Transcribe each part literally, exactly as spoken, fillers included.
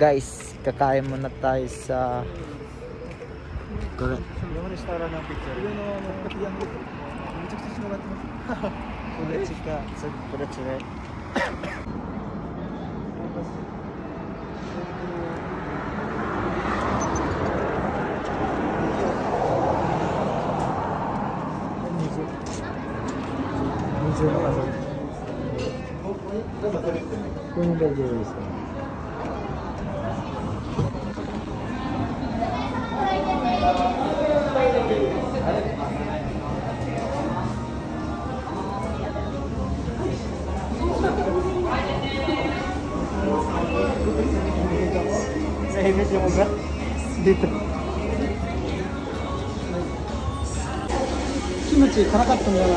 guys, kakain muna tayo sa Korea. Dito. キムチ辛かったんだな。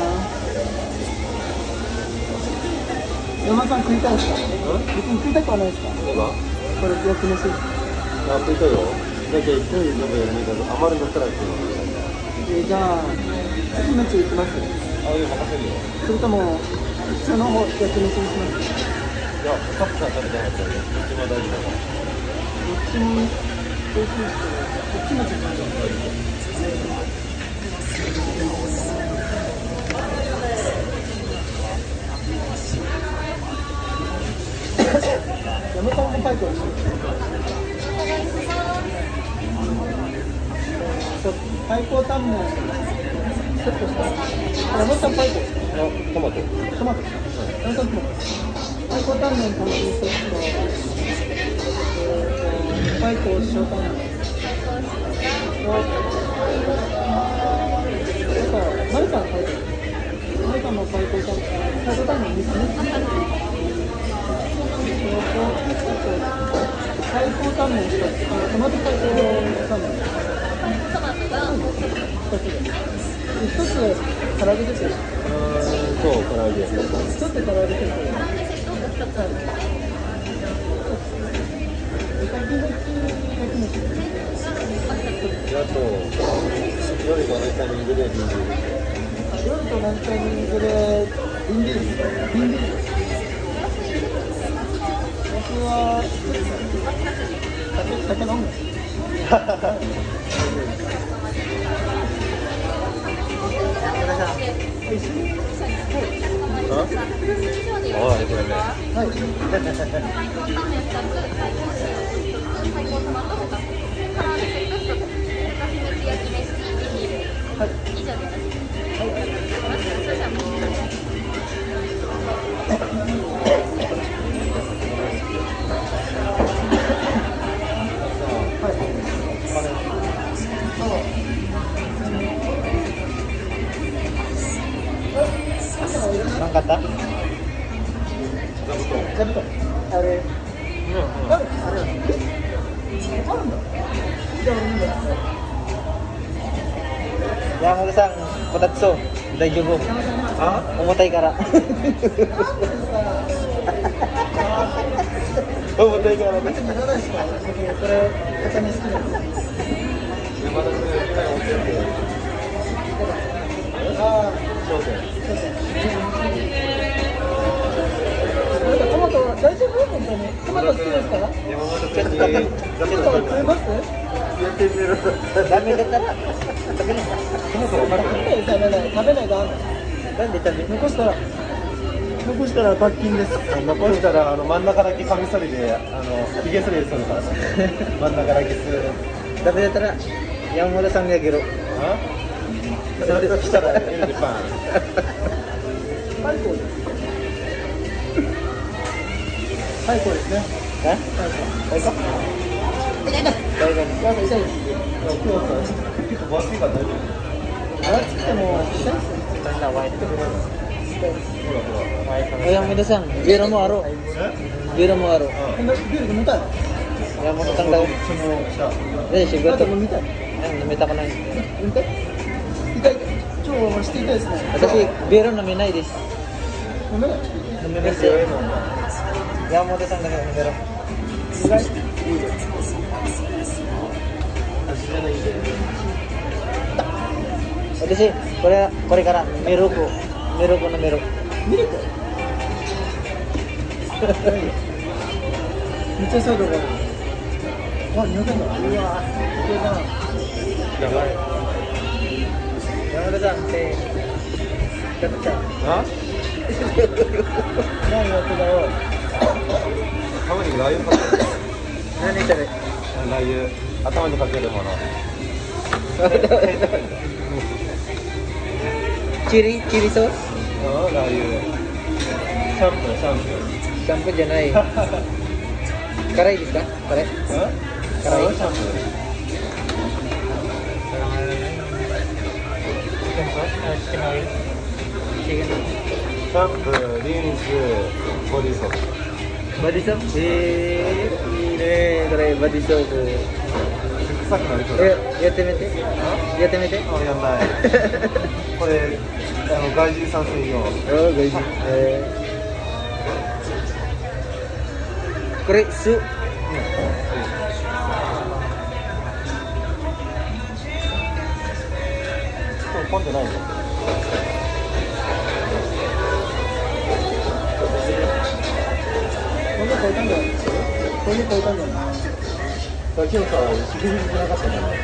山さん食いたいですか？別に食いたくはないですか？これ焼き飯。あ、食いたいよ。だけど一人で飲むより余るんだったらっていうの。えー、じゃあキムチいきます。あ、いや任せるよ。それとも普通の方焼き飯にします。いや、パクさん食べたかったらどっちも大事だから。どっちも美味しいですけど、こっちもちょっとヤムタンのパイクをパイコータンメンセットしたヤムタンパイコトマトトマトヤムタントマトパイコータンメン単品セットパイコを塩タンメンマリさんのパイコマリさんのパイコータンメンパイコータンメンみっつねパイコータンメンひとつトマトパイコータンメントマトがひとつでひとつ唐揚げですよ。そう、唐揚げひとつ唐揚げですよ。あと夜と同じタイミングでリンビール夜と同じタイミングでリンビールリンビール僕は酒飲むああ、これねはいはい、以上でよろしいですか？はい、それじゃあもう何かあった？座布団。あれ。うんうん。あれ。あれ。あるんだ。じゃあ俺見る。山本さん、こたつそう、大丈夫。重たいから。重たいからね。これ、肩に好きなの。山田君が一回持ってる。ああ、商店。なんかトマト大丈夫？本当に。トマト好きですか？山本君に。トマト食べます？やってみる。ダメだったら食べない。トマト食べない。食べない。食べないがある。なんで食べ？残したら残したら罰金です。残したらあの真ん中だけカミソリであのひげ剃りで剃るから。真ん中だけする。ダメだったら山本さんにあげろ。あ？それでしたらエルでパン。最高です。最高ですね。え？最高。痛い痛い。痛い痛い。痛いです。今日は結構分厚いから大丈夫。分厚くても痛いですよ。痛いな、ワイド。山本さん、ビールもある。ビールもある。ビール飲みたい。山本さんが。え、仕事飲みたい。飲みたくない。飲みたい。痛い。今日はして痛いですね。私ビール飲めないです。飲めない。飲めますよ。山本さんだけ飲めろ。意外。私これこれからミルクミルク飲める。ミルク？めっちゃそうだから。 あ、にひゃくえんだ。うわ、いけるな。 やばい。 山田さんって。やっちゃう。 あ？ 何やってたよ。 たまにラー油かける。 何それ。 ラー油、頭にかけるもの。 チリ、チリソース。 あ、ラー油。シャンプー、シャンプー。 シャンプーじゃない。辛いですか？辛い。辛い。 シャンプー。シャンプー、リンス、ボディーソープ。 ボディーソープ。えー、いいね、これボディーソープ。 臭くなりそうだ。 え、やってみて。やってみて。 あ、やんない。これ、あの外人さん専用。 あ、外人。えー、これ酢。うん。 混んでないの？ こんな書いたんだよ。こんな書いたんだよ。 今日さ、祝日じゃなかったんだよ。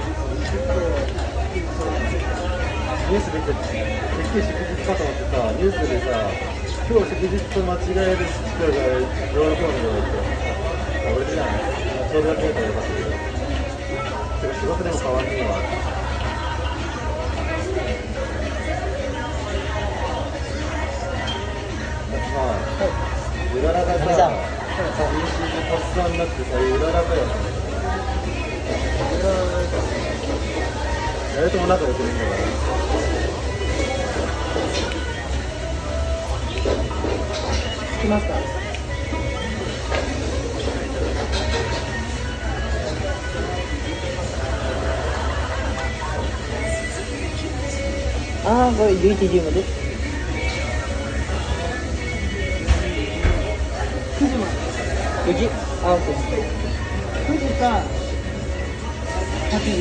ニュース出てて、てっきり祝日かと思ってさ、ニュースでさ、今日祝日と間違える人がヨーロッパの人がいて、あ、俺じゃん。ちょうどやってたらよかったけど。仕事でも変わんねえわ。まあ、うららがさ、妊娠で発散になってさ、うららかよ。誰とも仲良くないんだから。 来ますか？ああ、これじゅういちじまで。くじまで。くじ？あ、オッケー。くじかはちじ。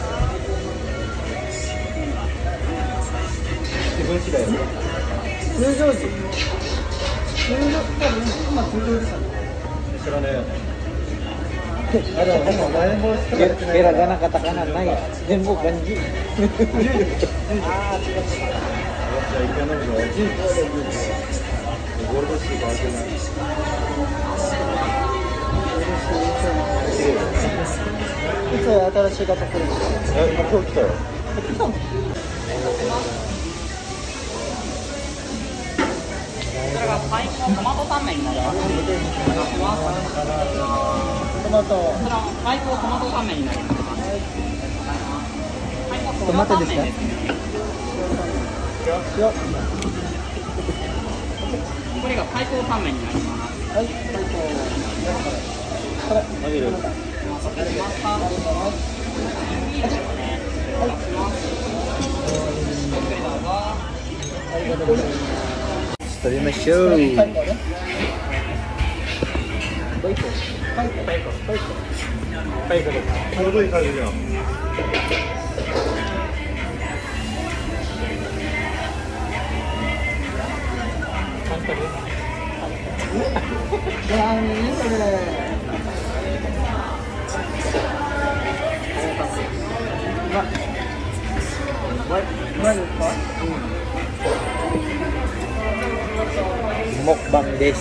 自分次第だよ。 通常時。通常、多分今通常時かな。 知らねえ。 あれはヘラガナカタカナない。全部漢字。ああ、違う。 じゃあ一回飲むぞ。ゴールドシーバージョン。 いつ新しい方来るんですか？ え、今日来たよ。 来たの？ これが最高トマトタンメンになります。 トマト。 こちら最高トマトタンメンになります。 トマトですか？ これが最高タンメンになります。 はい、最高。これ、 投げる。 食べましょう。 パイコ。パイコです。すごい感じじゃん。 何それ。うまい。うまいですか？モッバンです。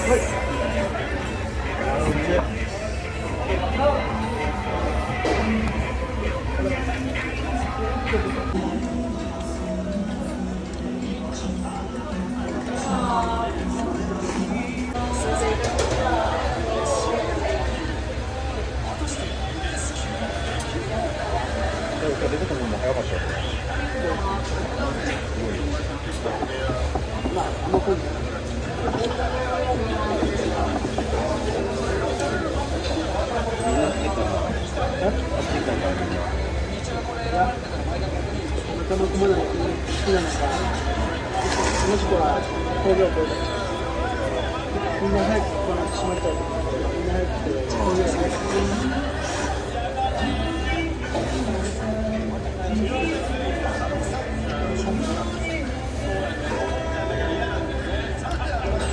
出てくるのも早かったよ。 まあ、僕。他の友達好きなのか、もしくは工業校でみんな早くこの閉まっちゃうとみんな早く来て工業校で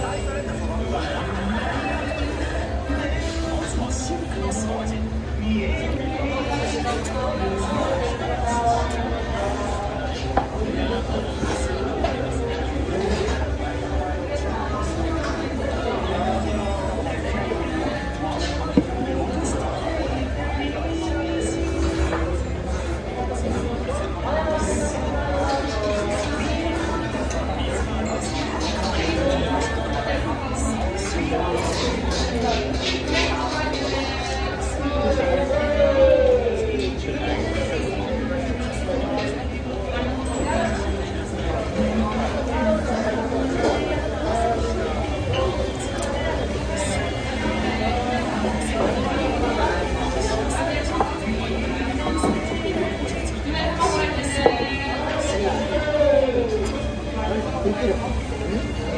いい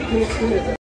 食える